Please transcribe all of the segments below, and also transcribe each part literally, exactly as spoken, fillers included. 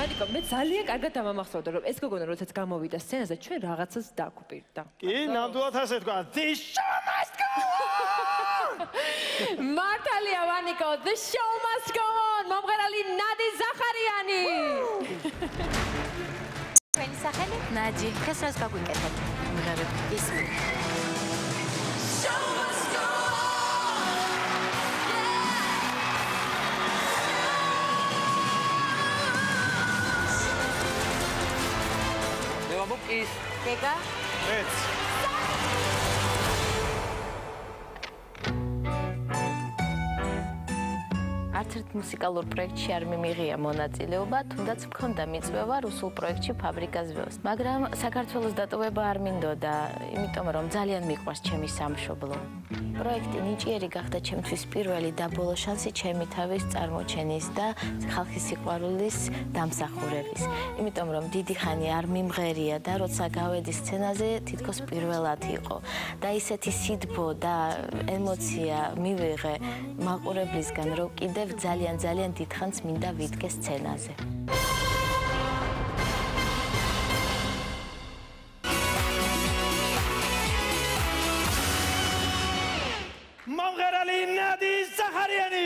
ანიკო, მე ძალიან კარგად დამამახსოვრდა, რომ ეს გოგონა როდესაც გამოვიდა სცენაზე, ჩვენ რაღაცას დაგვპირდა. კი, ნამდვილად ასე თქვა. The show must go on! მართალია, ვანიკო, the show must go on! მომღერალი ნადი ზახარიანი! თქვენი სახელი? ნაჯი. ხესრას გაგვიკეთეთ. მღერებ ისმი. Show must go on! Is Dega? Let's. არც ერთ მუსიკალურ პროექტში არ მიმიღია მონაწილეობა, თუნდაც მქონდა მიწვევა რუსულ პროექტში ფაბრიკა ზვიოს. მაგრამ საქართველოს დატოვება არ მინდოდა, იმიტომ რომ ძალიან მიყვარს ჩემი სამშობლო. პროექტი ნიჭიერი გახდა ჩემთვის პირველი და ბოლო შანსი ჩემი თავის წარმოჩენის და ხალხის სიყვარულის დამსახურების. იმიტომ რომ დიდი ხანი არ მიმღერია და როცა გავედი სცენაზე თითქოს პირველად იყო და ისეთი სითბო და ემოცია მივიღე მაყურებლისგან, რომ კიდევ ძალიან ძალიან დიდხანს მინდა ვიდგე სცენაზე. მომღერალი ნადი ზახარიანი!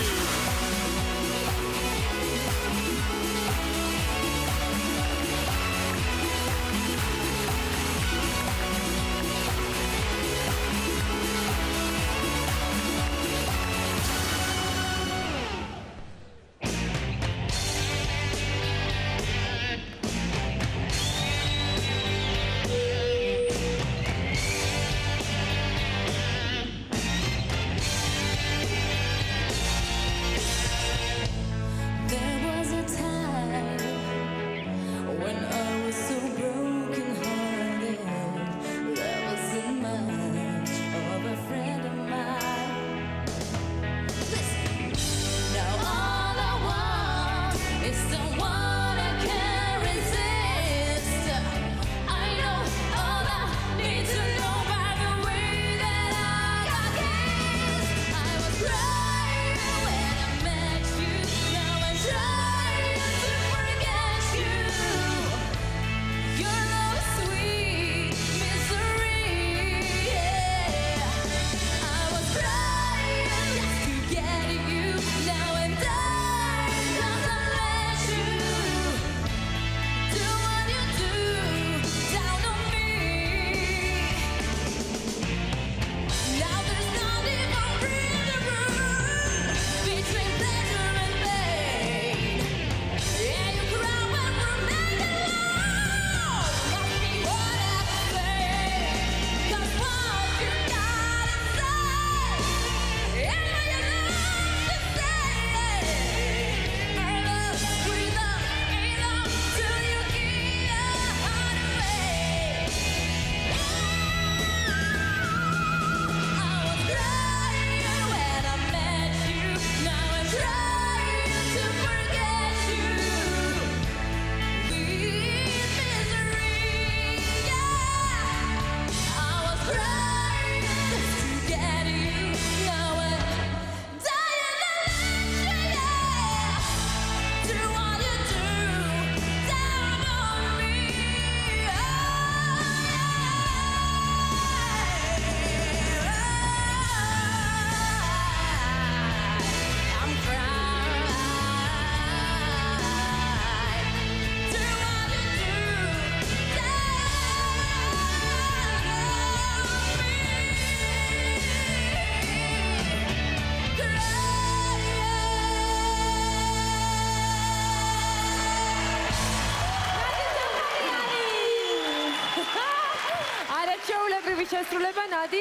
შესრულება ნადი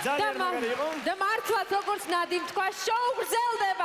და მართლაც როგორც ნადიმ თქვა შოუ გრძელდება.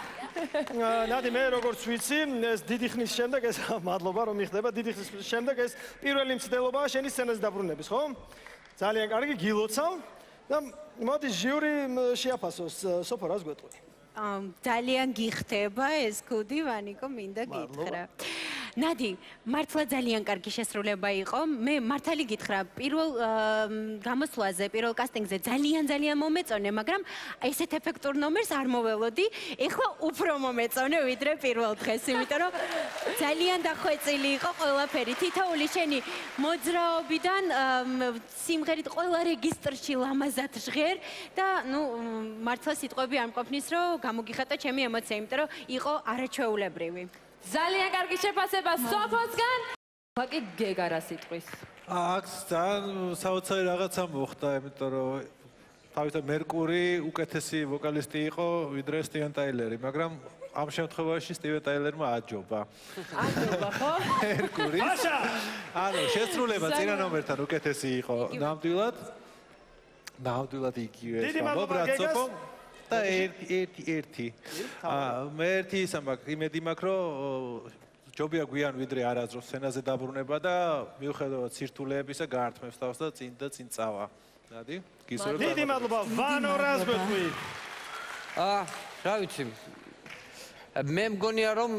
ნადი მე როგორც ვიცი ეს დიდი ხნის შემდეგ ეს მადლობა რომ მიხდება დიდი ხნის შემდეგ ეს პირველი მცდელობაა შენი სცენაზე დაბრუნების ხო? ძალიან კარგი გილოცავ და მოდი ჟიური შეაფასოს სოფო რას გვეტყვი? ძალიან გიხდება ეს კუდი ვანიკო მინდა გითხრა. ნადი, მართლა ძალიან კარგი შესრულება იყო. მე მართალი გითხრა, პირველ გამოსვლაზე, პირველ კასტინგზე ძალიან ძალიან მომეწონე, მაგრამ ესეთ ეფექტურ ნომერს არ მოველოდი. ეხლა უფრო მომეწონე ვიდრე პირველ დღეს, იმიტომ რომ ძალიან დახვეწილი იყო ყველაფერი. თითოეული შენი მოძრაობიდან სიმღერით ყველა რეგისტრში ლამაზად ჟღერ და ნუ მართლა სიტყვები არ მყოფნის, რომ გამოგიხატა ჩემი ემოცია, იმიტომ რომ იყო არაჩვეულებრივი. ძალიან კარგი შეფასება სოფოსგან. ვაკი გეგა რა სიტყვის. აქ ძალიან საოცარი რაღაცა მოხდა, იმიტომ რომ თავისთავად მერკური უკეთესი ვოკალისტი იყო ვიდრე სტივენ ტაილერი, მაგრამ ამ შემთხვევაში სტივენ ტაილერმა აჯობა. აჯობა ხო? მერკური. აშა! ანუ შესრულება წინა ნომერთან უკეთესი იყო. ნამდვილად. ნამდვილად იგივე. დიდი მადლობა გეგას. და ერთი ერთი ერთი. მე ერთი ისა მაქვს, იმედი მაქვს, რომ ჯობია გვიან ვიდრე არაზროს სცენაზე დაბრუნება და მიუხედავად სირთულეებისა გაართმევს თავს და წინ და წინ წავა. ნადი, გისურვებ. დიდი მადლობა, ვანო რას გვეთქვი? აა, რა ვიცი. მე მგონია რომ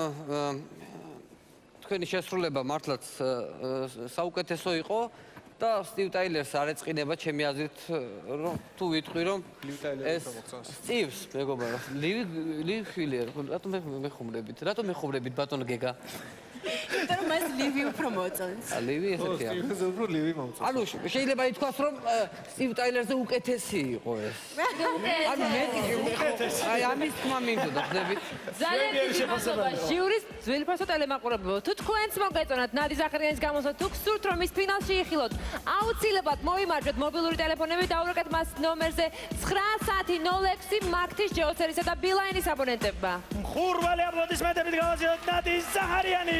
თქვენი შესრულება მართლაც საუკეთესო იყო და სტივ ტაილერს არ ეწყინება ჩემი აზრით რომ თუ ვიტყვი რომ ეს სტივს მეგობრებო ლივი ლივი ხილერ რატომ მე ხუმრებით რატომ მე ხუმრებით ბატონო გეგა იმიტომ რომ მას ლივი უფრო მოწონს. ლივი ესეთია. სტივს უფრო ლივი მომწონს. ანუ შეიძლება ითქვას რომ სტივ ტაილერზე უკეთესი იყო ეს. ანუ მეტი უკეთესი. აი ამის თქმა მინდოდა ხდებით. ძალიან დიდი შეფასება. ჟიურის ძველფასო ტელემაყურებელო. თუ თქვენც მოგეწონათ ნადი ზახარიანის გამოსვლა, თუ გსურთ რომ ის ფინალში იხილოთ, აუცილებლად მოვიმარჯვეთ მობილური ტელეფონები, დაურეკეთ მას ნომერზე ცხრა საათი ნოლ ექვსი მაქთის ჯეოსერისა და ბილაინის აბონენტებმა. ხურვალი აპლოდისმენტებით გავაზიაროთ ნადი ზახარიანი.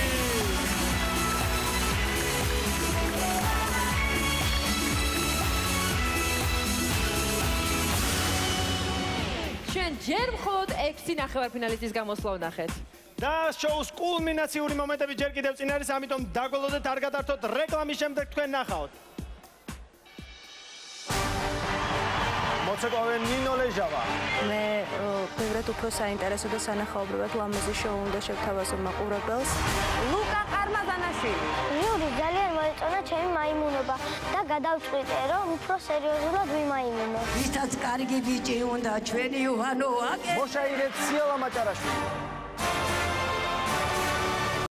ჩვენ ჯერ მხოლოდ ექვსი ნახევარფინალისტის გამოსვლა ვნახეთ. და შოუს კულმინაციური მომენტები ჯერ კიდევ წინ არის, ამიტომ დაგველოდეთ, არ გადართოთ, რეკლამის შემდეგ თქვენ ნახავთ. მოცეკვავე ნინო ლეჟავა. მე ბევრად უფრო საინტერესო და სანახაობრივად ლამაზი შოუ უნდა შევთავაზო მაყურებელს. ლუკა ყარმაზანაშვილი. იური ძალიან მოეწონა ჩემი მაიმუნობა და გადავწყვიტე რომ უფრო სერიოზულად ვიმაიმუნო. ვისაც კარგი ბიჭი უნდა ჩვენი იოანო აკე. მოშაირეთ სიალა მაჭარაშვილი.